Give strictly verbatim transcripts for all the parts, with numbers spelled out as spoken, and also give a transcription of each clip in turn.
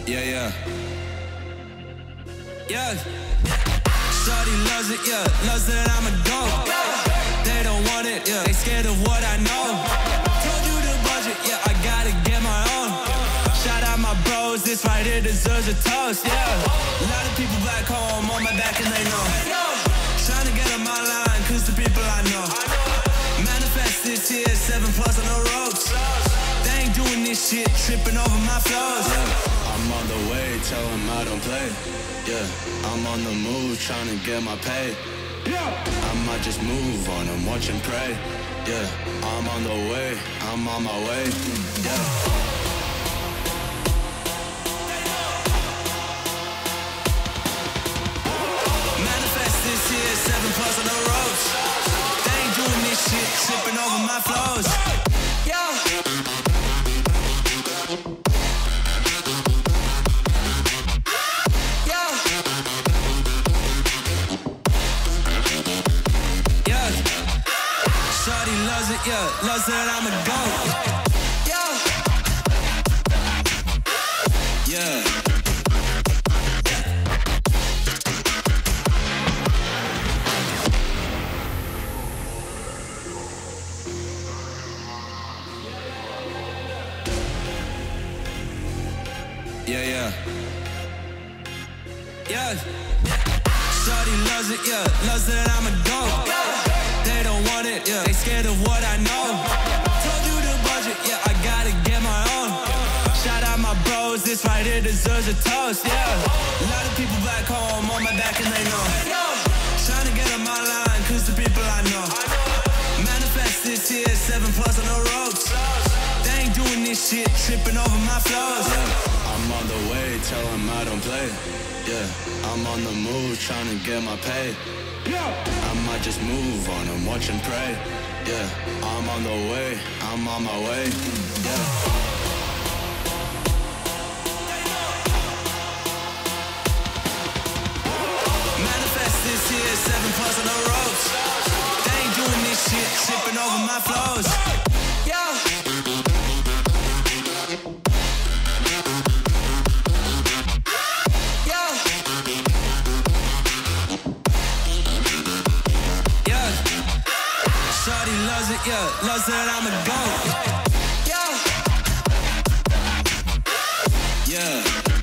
Yeah, yeah. Yeah. Shorty loves it, yeah. Loves that I'm a dog. They don't want it, yeah. They scared of what I know. Told you the budget, yeah. I gotta get my own. Shout out my bros, this right here deserves a toast, yeah. A lot of people back home on my back and they know. Trying to get on my line, cause the people I know. Manifest this year, seven plus on the ropes. They ain't doing this shit, tripping over my flows. Yeah. I'm on the way, tell them I don't play. Yeah, I'm on the move, trying to get my pay. I might just move on and watch and pray. Yeah, I'm on the way, I'm on my way. Yeah. Manifest this year, seven plus on the ropes. They ain't doing this shit, tripping over my flows. Yeah. Shorty loves it, yeah, loves that I'm a goat. Yeah. Yeah. Yeah, yeah. Yeah. Shorty loves it, yeah, loves that I'm a goat. They don't want it, yeah. They scared of what I know. Told you the budget, yeah. I gotta get my own. Shout out my bros, this right here deserves a toast, yeah. A lot of people back home on my back and they know. Trying to get on my line, cause the people I know. Manifest this year, seven plus on the ropes. They ain't doing this shit, tripping over my flows. Yeah. I'm on the way, tell them I don't play. Yeah, I'm on the move, trying to get my pay. I might just move on and watch and pray. Yeah, I'm on the way, I'm on my way. Yeah. Manifest this year, seven plus on the ropes. They ain't doing this shit, tripping over my flows. Yeah. Shorty loves it, yeah, loves that I'm a goat. Yeah. Yeah.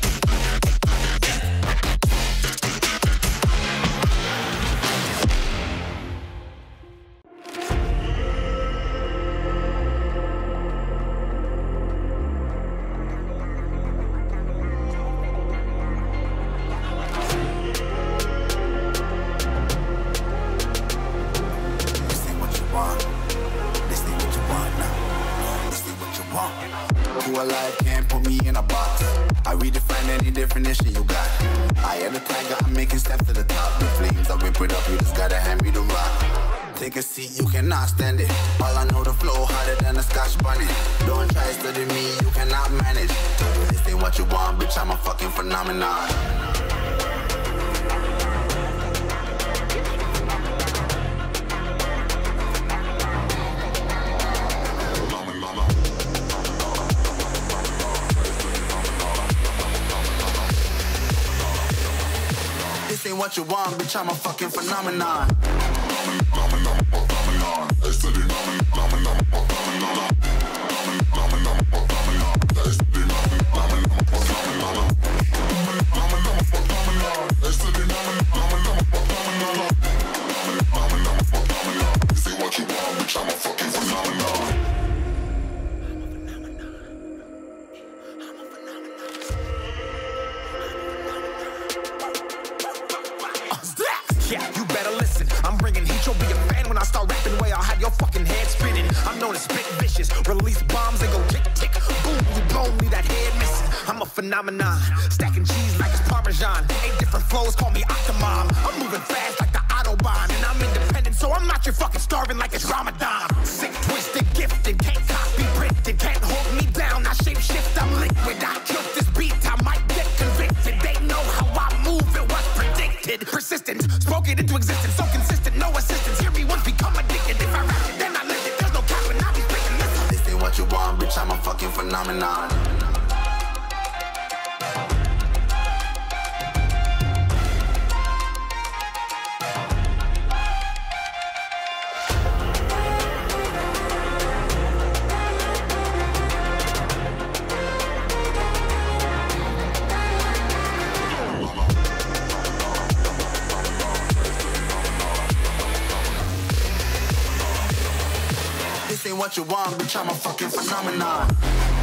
Life can't put me in a box. I redefine any definition you got. I am the tiger, I'm making steps to the top. The flames, I whip it up, you just gotta hand me the rock. Take a seat, you cannot stand it. All I know, the flow harder than a Scotch bunny. Don't try study me, you cannot manage. This ain't what you want, bitch, I'm a fucking phenomenon. This ain't what you want, bitch, I'm a fucking phenomenon. Phenomenon, phenomenon, it's the phenomenon, phenomenon, phenomenon. Phenomenon, phenomenon, it's the phenomenon, phenomenon. Phenomenon, phenomenon, it's the phenomenon, phenomenon. Phenomenon, phenomenon, this ain't what you want, bitch, I'm a fucking phenomenon. Yeah, you better listen. I'm bringing heat. You'll be a fan when I start rapping. Way I'll have your fucking head spinning. I'm known as spit vicious. Release bombs and go tick tick. Boom, you blown me that head missing. I'm a phenomenon. Stacking cheese like it's Parmesan. Eight different flows, call me Octomom. I'm moving fast like the Autobahn, and I'm independent, so I'm not your fucking starving like it's Ramadan. Sick, twisted, gifted, can't copy, printed, can't hold me down. I shape shift, I'm liquid. I killed this beat. I might get convicted. They know how I move. It was predicted. Persistent, spoke it into existence, so consistent, no assistance. Hear me once, become addicted. If I rap it, then I live it. There's no cap when I be spitting. Listen. This ain't what you want, bitch, I'm a fucking phenomenon. what you want, bitch, I'm a fucking phenomenon.